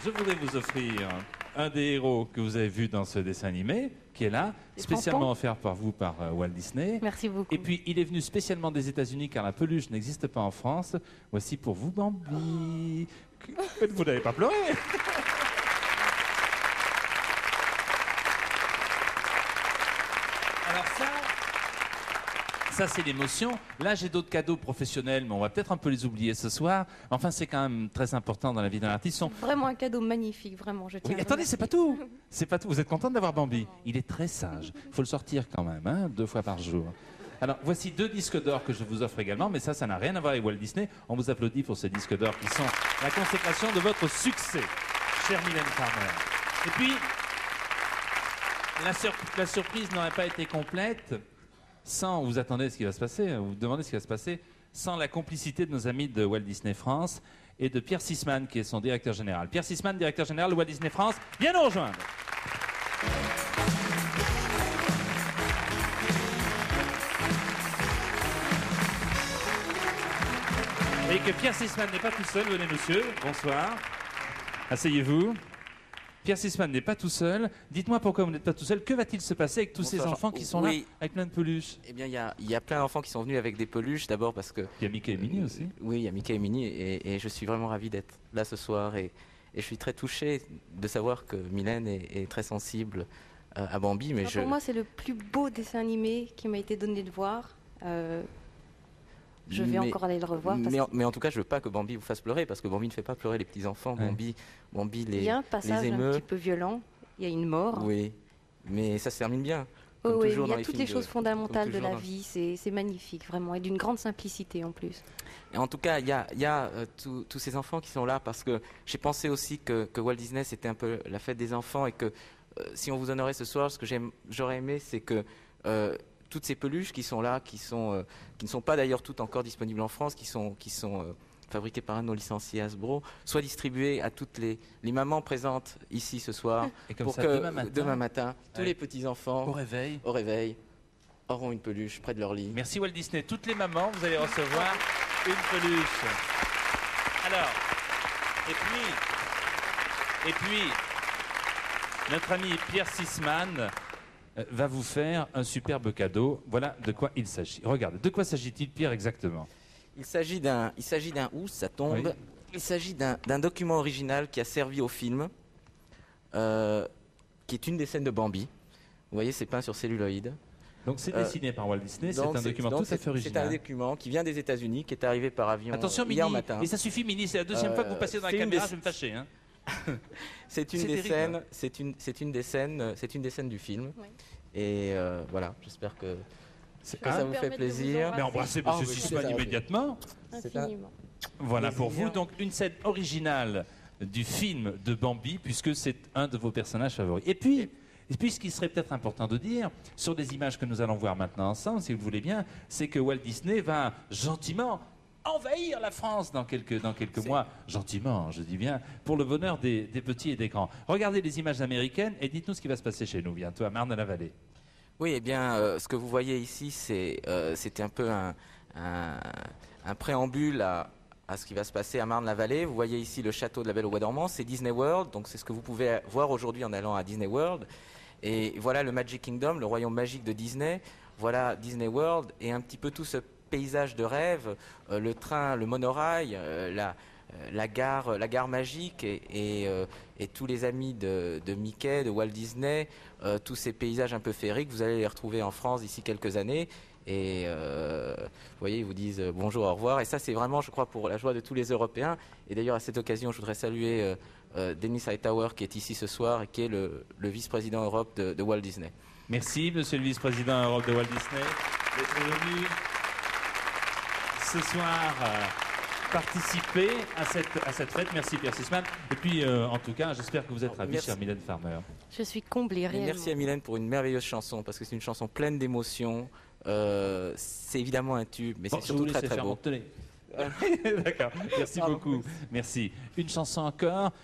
je voudrais vous offrir un des héros que vous avez vu dans ce dessin animé, qui est là, spécialement offert par vous, par Walt Disney. Merci beaucoup. Et puis, il est venu spécialement des États-Unis, car la peluche n'existe pas en France. Voici pour vous, Bambi. Vous n'avez pas pleuré. Alors ça c'est l'émotion. Là, j'ai d'autres cadeaux professionnels, mais on va peut-être un peu les oublier ce soir. Enfin, c'est quand même très important dans la vie d'un artiste. Vraiment un cadeau magnifique, vraiment. Je tiens. Oui, attendez, c'est pas tout. C'est pas tout. Vous êtes contente d'avoir Bambi? Il est très sage. Il faut le sortir quand même, hein, 2 fois par jour. Alors, voici 2 disques d'or que je vous offre également, mais ça n'a rien à voir avec Walt Disney. On vous applaudit pour ces disques d'or qui sont la consécration de votre succès, chère Mylène Farmer. Et puis, la surprise n'aurait pas été complète sans, vous attendez ce qui va se passer, vous vous demandez ce qui va se passer, sans la complicité de nos amis de Walt Disney France et de Pierre Sisman, qui est son directeur général. Pierre Sisman, directeur général de Walt Disney France, viens nous rejoindre. Et que Pierre Sisman n'est pas tout seul, venez monsieur, bonsoir, asseyez-vous. Pierre Sisman n'est pas tout seul. Dites-moi pourquoi vous n'êtes pas tout seul. Que va-t-il se passer avec tous ces enfants qui sont là, avec plein de peluches? Eh bien, il y a plein d'enfants qui sont venus avec des peluches, d'abord parce que... Il y a Mickey et Minnie aussi. Oui, il y a Mickey et Minnie, et je suis vraiment ravi d'être là ce soir, et je suis très touché de savoir que Mylène est très sensible à Bambi. Mais Pour moi, c'est le plus beau dessin animé qui m'a été donné de voir. Je vais encore aller le revoir. Mais en tout cas, je veux pas que Bambi vous fasse pleurer, parce que Bambi ne fait pas pleurer les petits-enfants. Ouais. Bambi il y a un passage un petit peu violent, il y a une mort. Oui, mais ça se termine bien. Oui, il y a toutes les choses fondamentales de la vie, c'est magnifique, vraiment, et d'une grande simplicité en plus. Et en tout cas, il y a tous ces enfants qui sont là, parce que j'ai pensé aussi que Walt Disney, c'était un peu la fête des enfants, et que si on vous honorait ce soir, ce que j'aurais aimé, c'est que... toutes ces peluches qui sont là, qui ne sont pas d'ailleurs toutes encore disponibles en France, qui sont fabriquées par un de nos licenciés Hasbro, soient distribuées à toutes les mamans présentes ici ce soir, et comme pour ça, que demain matin, tous les petits-enfants au réveil auront une peluche près de leur lit. Merci Walt Disney. Toutes les mamans, vous allez recevoir une peluche. Alors, et puis, notre ami Pierre Sisman va vous faire un superbe cadeau. Voilà de quoi il s'agit. Regardez, de quoi s'agit-il, Pierre, exactement? Il s'agit d'un housse, ça tombe. Oui. Il s'agit d'un document original qui a servi au film, qui est une des scènes de Bambi. Vous voyez, c'est peint sur celluloïd. Donc c'est dessiné par Walt Disney, c'est un document tout à fait original. C'est un document qui vient des États-Unis, qui est arrivé par avion hier matin. Et ça suffit, Minnie, c'est la deuxième fois que vous passez dans la caméra, je vais me fâcher. Hein. C'est une des scènes du film. Oui. Et voilà, j'espère que ça vous fait plaisir. Mais embrassez M. Sisman immédiatement. Infiniment. Voilà pour vous, donc une scène originale du film de Bambi, puisque c'est un de vos personnages favoris. Et puis, ce qui serait peut-être important de dire, sur des images que nous allons voir maintenant ensemble, si vous le voulez bien, c'est que Walt Disney va gentiment envahir la France dans quelques mois, gentiment, je dis bien, pour le bonheur des petits et des grands. Regardez les images américaines et dites-nous ce qui va se passer chez nous bientôt à Marne-la-Vallée. Oui, eh bien, ce que vous voyez ici, c'est un peu un préambule à ce qui va se passer à Marne-la-Vallée. Vous voyez ici le château de la Belle au Bois dormant, c'est Disney World, donc c'est ce que vous pouvez voir aujourd'hui en allant à Disney World. Et voilà le Magic Kingdom, le royaume magique de Disney. Voilà Disney World et un petit peu tout ce paysage de rêve, le train, le monorail, la gare magique et tous les amis de Mickey, de Walt Disney, tous ces paysages un peu féeriques, vous allez les retrouver en France d'ici quelques années. Et vous voyez, ils vous disent bonjour, au revoir. Et ça, c'est vraiment, je crois, pour la joie de tous les Européens. Et d'ailleurs, à cette occasion, je voudrais saluer Dennis Hightower, qui est ici ce soir et qui est le vice-président Europe de Walt Disney. Merci, monsieur le vice-président Europe de Walt Disney, d'être venu ce soir participer à cette fête. Merci Pierre Sisman. Et puis, en tout cas, j'espère que vous êtes ravis, chère Mylène Farmer. Je suis comblée, réellement. Merci à Mylène pour une merveilleuse chanson, parce que c'est une chanson pleine d'émotions. C'est évidemment un tube, mais c'est surtout très très beau. D'accord, merci beaucoup. Merci. Une chanson encore.